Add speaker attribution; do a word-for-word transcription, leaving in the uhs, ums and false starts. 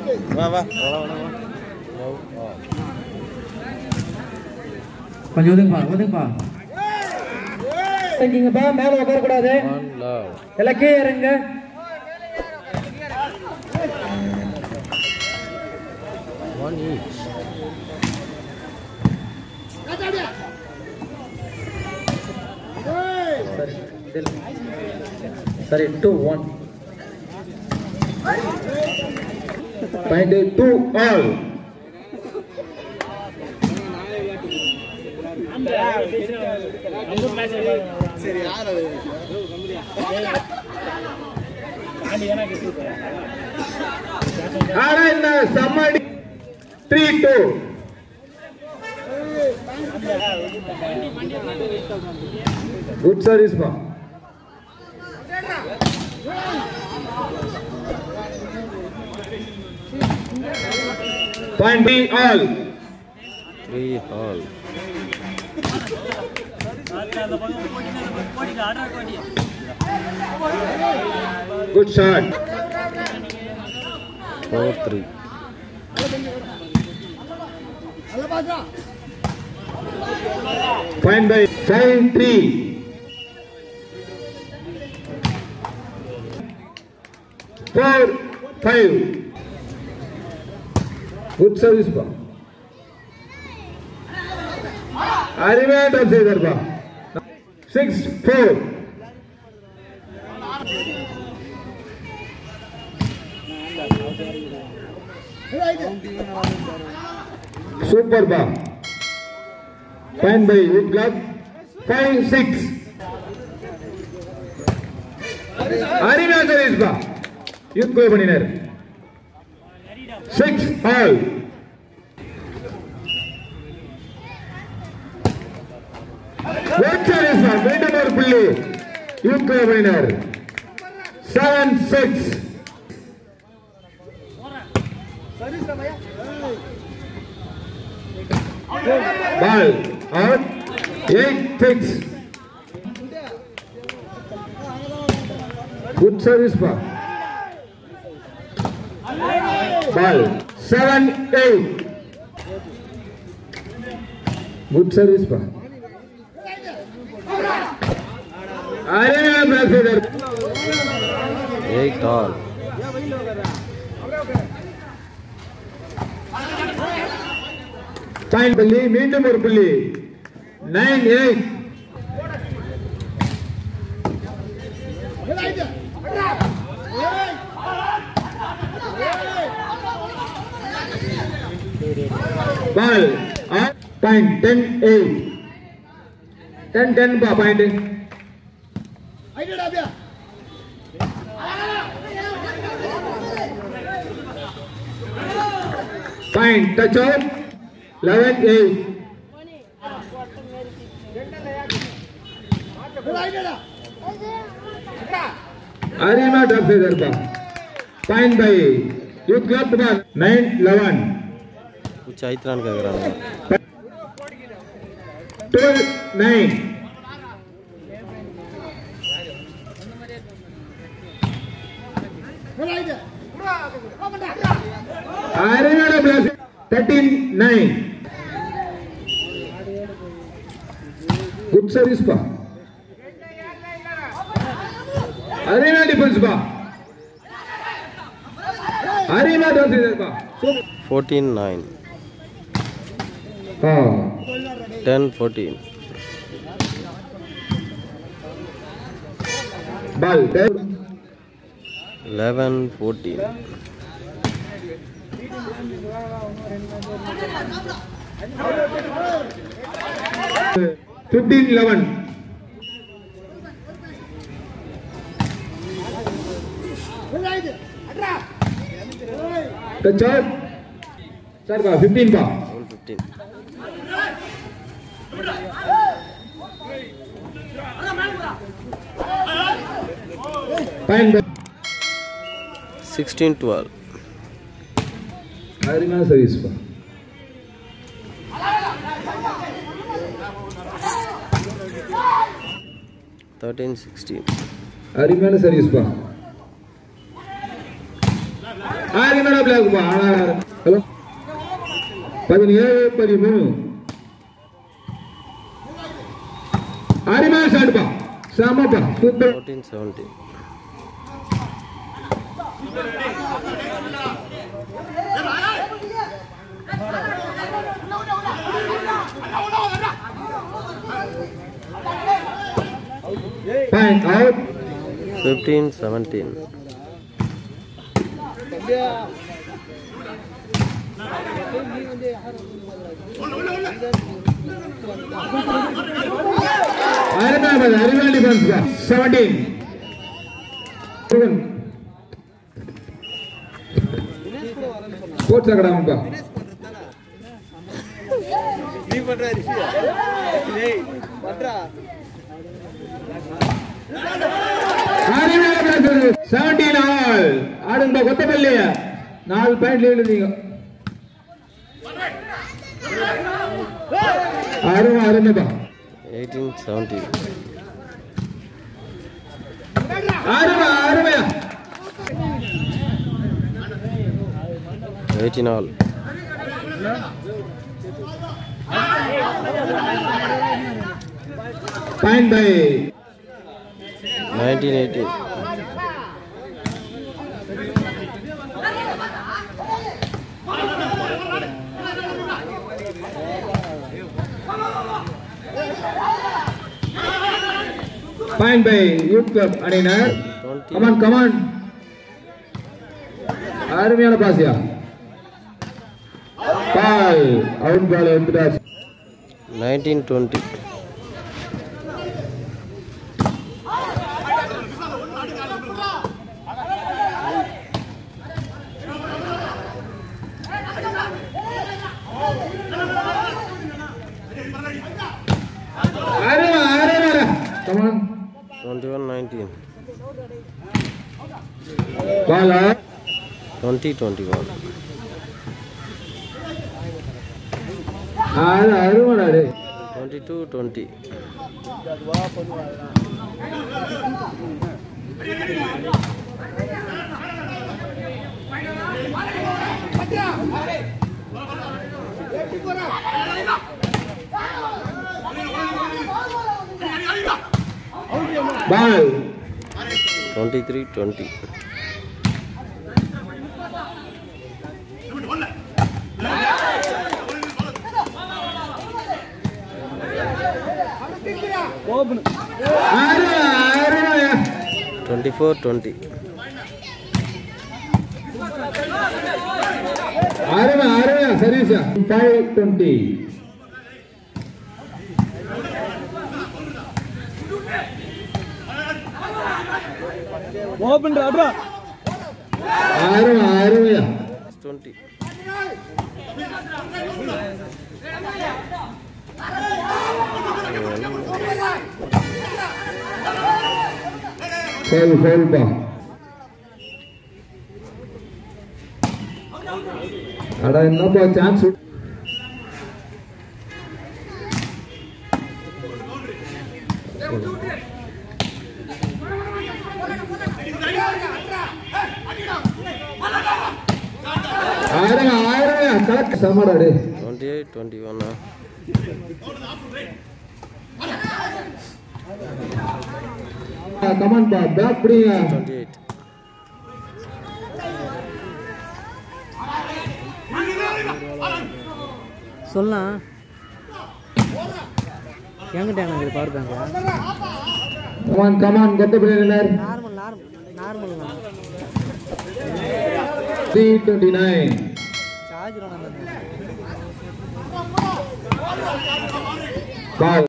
Speaker 1: வா வா
Speaker 2: கொஞ்சம் ஒதுங்கப்பா ஒதுங்கப்பா இங்கப்பா மேல உட்கார கூடாது எல்லாம் கீழே இறங்க
Speaker 1: one each
Speaker 2: சரி two one point two all
Speaker 3: சரி யார் அது
Speaker 2: ஆனா இந்த சம்மடி three two good service pa point B all
Speaker 1: three all
Speaker 2: good shot
Speaker 1: four three
Speaker 2: point by five three four five good service pa Arimat of Segarba six four super ba point by wood club five six Arimat service ba youth go பண்ணினார் six all what service ba மீண்டும் ஒரு புள்ளி youth go பண்ணினார் seven six ball out eight six good service pa ball seven eight good service pa Arena Brazil
Speaker 1: eight all
Speaker 2: point புள்ளி மீண்டும் ஒரு புள்ளி nine eight ball out point ten eight ten ten pa point point touch out eleven eight Arima drop se darba point by youth club ball nine eleven
Speaker 1: कुछ आइत्रान का कराना
Speaker 2: twelve nine Arima drop thirteen nine good service pa Arima defense pa Arima drop se darba
Speaker 1: fourteen nine
Speaker 2: ah
Speaker 1: ten fourteen
Speaker 2: ball
Speaker 1: eleven fourteen
Speaker 2: fifteen eleven the shot sir ba fifteen ba
Speaker 1: one fifteen
Speaker 2: point
Speaker 1: sixteen twelve
Speaker 2: Arima service pa
Speaker 1: thirteen sixteen
Speaker 2: Arima service pa ஆறு மேல black பா hello பதினேழு பதிமூணு ஆறு மேல shot பா சாமப்பா super
Speaker 1: fourteen seventeen.
Speaker 2: Point out.
Speaker 1: fifteen seventeen.
Speaker 2: Arinabath, Arinabath defense ba. seventeen. Coach agradam ba.
Speaker 3: நீ பண்ற ரிஷி டேய் பண்றா
Speaker 2: Arinabath seventeen all. ஆடுங்க கொத்தமல்லி நாலு பாயிண்ட் லீட் நீங்க. ஆறுமா ஆறுமா
Speaker 1: eighteen seventeen.
Speaker 2: ஆறுமா ஆறுமா
Speaker 1: eighteen all.
Speaker 2: Point by
Speaker 1: nineteen eighteen.
Speaker 2: Point by Youth Club அணியினர்.
Speaker 1: twenty.
Speaker 2: Come on, come on. அருமையான பாசியா. பால் அவுட் பால் வந்துட்டாச்சு.
Speaker 1: nineteen twenty.
Speaker 2: அருமை அருமை. Come on.
Speaker 1: twenty-one nineteen.
Speaker 2: Ball
Speaker 1: twenty twenty-one.
Speaker 2: ஆறு அருமைடா டேய்.
Speaker 1: twenty-two twenty.
Speaker 2: பால்
Speaker 1: twenty-three twenty.
Speaker 2: அருமை அருமை.
Speaker 1: twenty-four twenty.
Speaker 2: அருமை அருமை சர்வீஸ் five twenty.
Speaker 3: ஓபன் ராடா
Speaker 2: அருமை அருமை.
Speaker 1: twenty.
Speaker 2: ஃபவுல் ஃபவுல் பா. அட என்னப்பா சான்ஸ். அருமை அருமை கரெக்ட் சமடா டேய்.
Speaker 1: twenty-eight twenty-one.
Speaker 2: கமான் பா பேக் பிடிங்க.
Speaker 1: twenty-eight.
Speaker 4: சொல்லலாம் எங்கிட்ட எனக்கு power bank
Speaker 2: come on come பிள்ளைனர்.
Speaker 4: நார்மல் நார்மல் நார்மல் தான்
Speaker 2: three twenty-nine.
Speaker 4: சார்ஜ்
Speaker 2: பால்